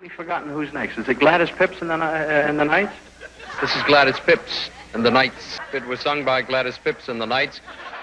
We've forgotten who's next. Is it Gladys Pips and the Knights? This is Gladys Pips and the Knights. It was sung by Gladys Pips and the Knights.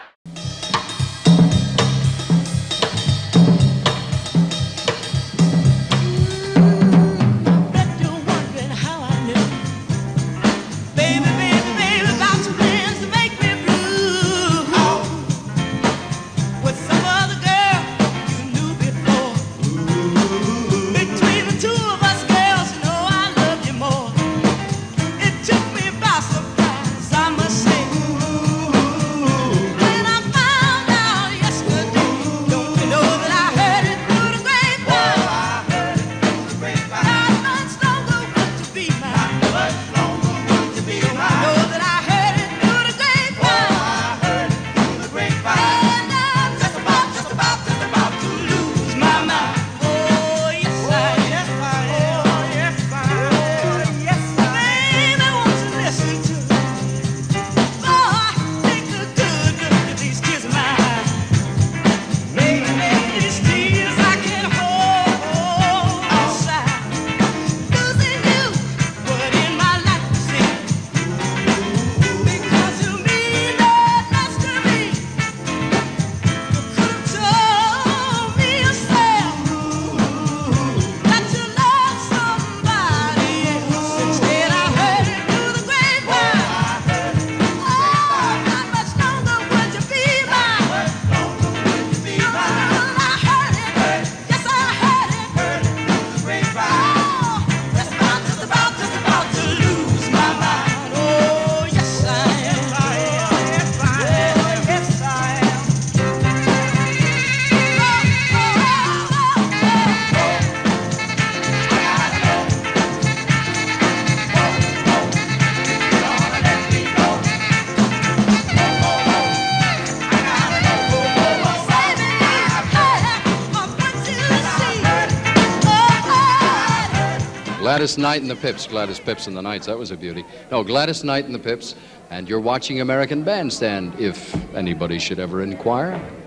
Gladys Knight and the Pips, Gladys Pips and the Knights, that was a beauty. No, Gladys Knight and the Pips, and you're watching American Bandstand, if anybody should ever inquire.